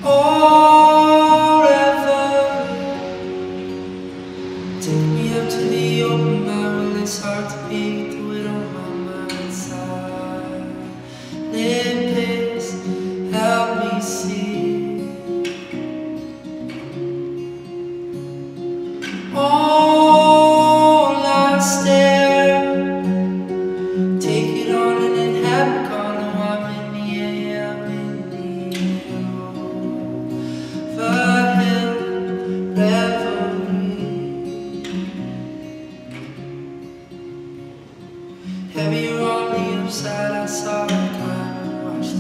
Take me up to the open bar, it's hard to beat the weight on my mind side. Limpis, help me see all I stare. Take it on and inhabit, call no, I'm in the air, I'm in the air. Reverie. Heavier on the upside, I saw it climb and watched it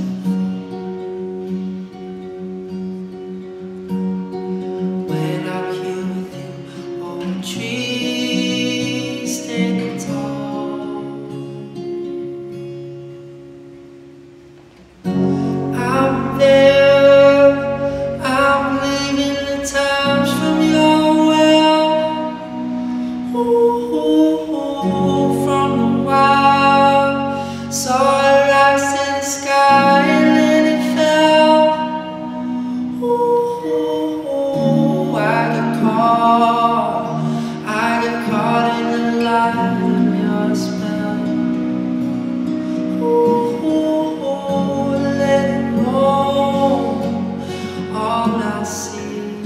fall. When I'm here with you, old trees standing tall. I'm there, I'm leaving the times from your well. Ooh, from the wild, saw it rise to the sky and then it fell. Ooh, I get caught in the light of your spell. Ooh, let it go, all I see.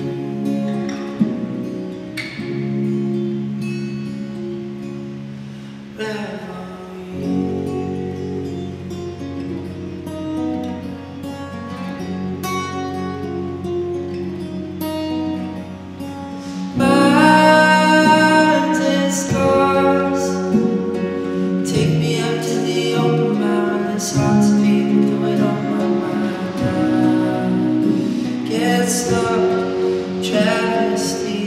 It's hard to beat the weight on my mind. Get stuck, travesty.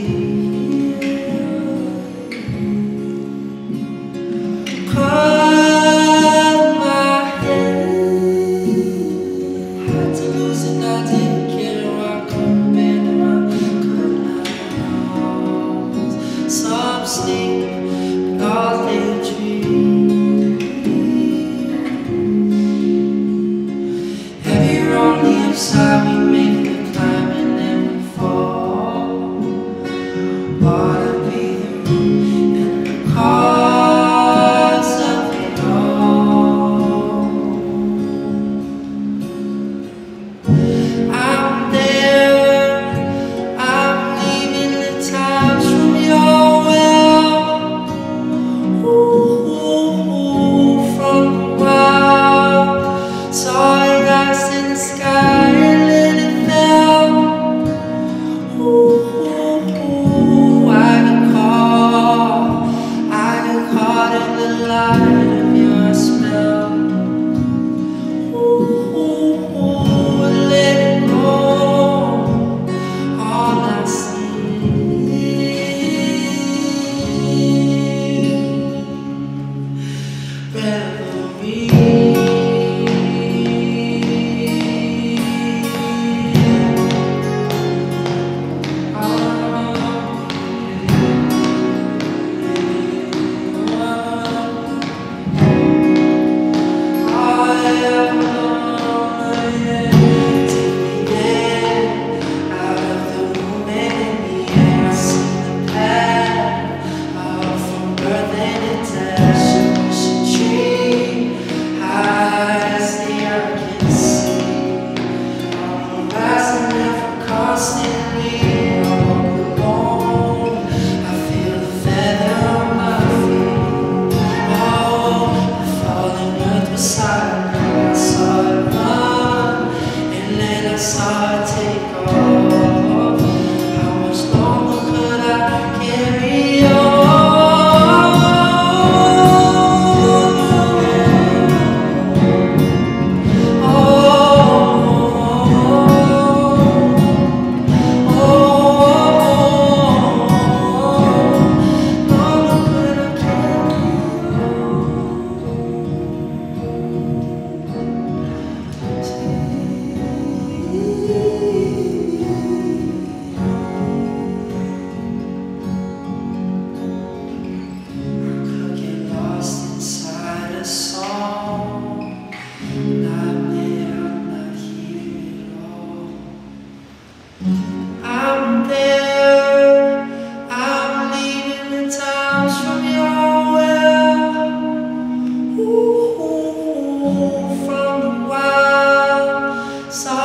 Cut my head. Had to lose it, I didn't care. I couldn't bend and I could not. Some sleep, but all they dream. On the upside, we make the climb and then we fall. Water be the root and the cause of it all. I'm there, I'm leaving the times from your well. Ooh, from the wild, saw it rise in the sky and then it fell. Ooh, I get caught in the light of your spell. Ooh, let it go, all I see. Reverie. from the wild side.